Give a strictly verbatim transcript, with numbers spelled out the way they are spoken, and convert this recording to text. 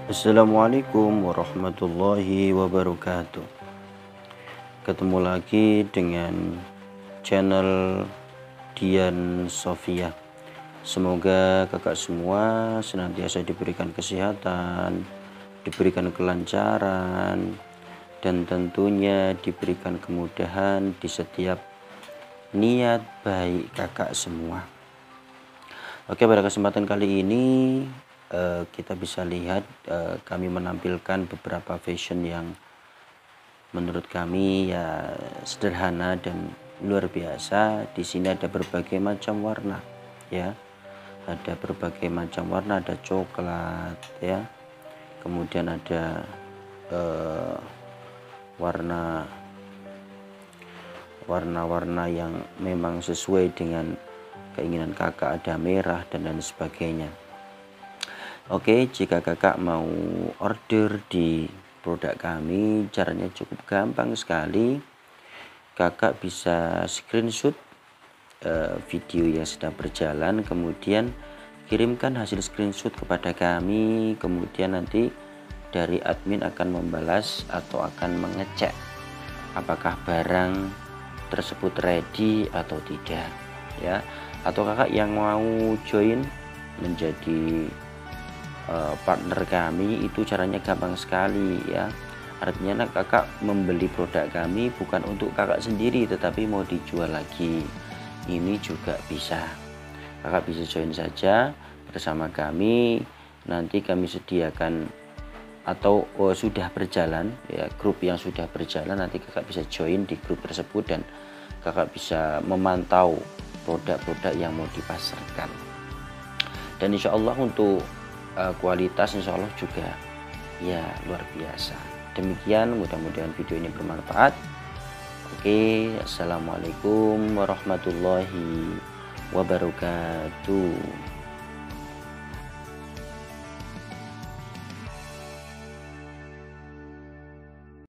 Assalamualaikum warahmatullahi wabarakatuh. Ketemu lagi dengan channel Dian Sofia. Semoga kakak semua senantiasa diberikan kesehatan, diberikan kelancaran, dan tentunya diberikan kemudahan di setiap niat baik kakak semua. Oke, pada kesempatan kali ini uh, kita bisa lihat uh, kami menampilkan beberapa fashion yang menurut kami ya sederhana dan luar biasa. Di sini ada berbagai macam warna, ya. Ada berbagai macam warna, ada coklat, ya. Kemudian ada uh, warna warna-warna yang memang sesuai dengan keinginan kakak, ada merah dan lain sebagainya. Oke, jika kakak mau order di produk kami, caranya cukup gampang sekali. Kakak bisa screenshot uh, video yang sedang berjalan, kemudian kirimkan hasil screenshot kepada kami, kemudian nanti dari admin akan membalas atau akan mengecek apakah barang tersebut ready atau tidak, ya. Atau kakak yang mau join menjadi uh, partner kami, itu caranya gampang sekali, ya. Artinya kakak membeli produk kami bukan untuk kakak sendiri tetapi mau dijual lagi, ini juga bisa. Kakak bisa join saja bersama kami, nanti kami sediakan atau oh, sudah berjalan, ya, grup yang sudah berjalan, nanti kakak bisa join di grup tersebut dan kakak bisa memantau produk-produk yang mau dipasarkan. Dan insya Allah untuk uh, kualitas insya Allah juga ya luar biasa. Demikian, mudah-mudahan video ini bermanfaat. Oke, assalamualaikum warahmatullahi wabarakatuh.